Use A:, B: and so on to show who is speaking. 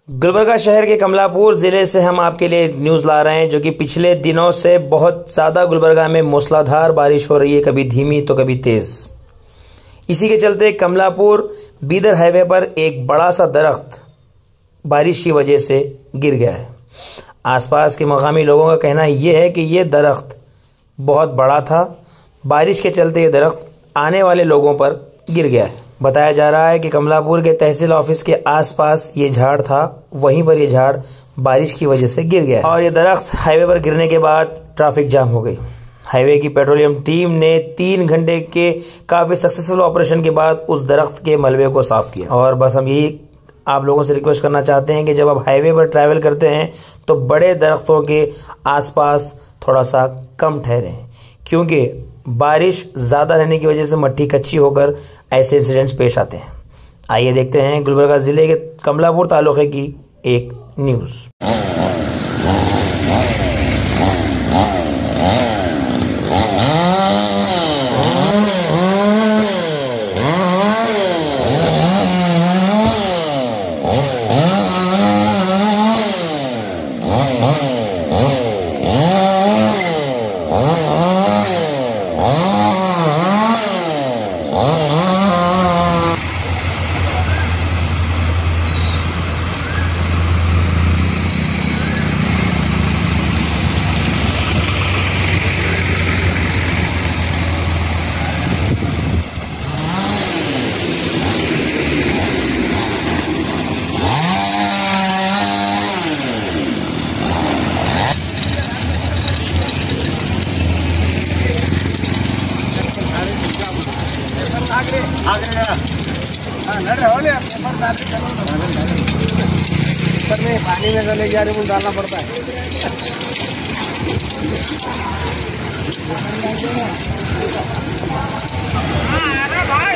A: गुलबर्गा शहर के कमलापुर ज़िले से हम आपके लिए न्यूज़ ला रहे हैं, जो कि पिछले दिनों से बहुत ज़्यादा गुलबर्गा में मूसलाधार बारिश हो रही है, कभी धीमी तो कभी तेज़। इसी के चलते कमलापुर बीदर हाईवे पर एक बड़ा सा दरख्त बारिश की वजह से गिर गया है। आसपास के मकामी लोगों का कहना यह है कि यह दरख्त बहुत बड़ा था, बारिश के चलते ये दरख्त आने वाले लोगों पर गिर गया है। बताया जा रहा है कि कमलापुर के तहसील ऑफिस के आसपास ये झाड़ था, वहीं पर ये झाड़ बारिश की वजह से गिर गया है और ये दरख्त हाईवे पर गिरने के बाद ट्रैफिक जाम हो गई। हाईवे की पेट्रोलियम टीम ने 3 घंटे के काफ़ी सक्सेसफुल ऑपरेशन के बाद उस दरख्त के मलबे को साफ किया। और बस हम यही आप लोगों से रिक्वेस्ट करना चाहते हैं कि जब आप हाईवे पर ट्रैवल करते हैं तो बड़े दरख्तों के आसपास थोड़ा सा कम ठहरें, क्योंकि बारिश ज़्यादा रहने की वजह से मट्टी कच्ची होकर ऐसे इंसिडेंट्स पेश आते हैं। आइए देखते हैं गुलबर्गा ज़िले के कमलापुर तालुके की एक न्यूज़।
B: पानी में चले जा रहे डालना पड़ता है। अरे भाई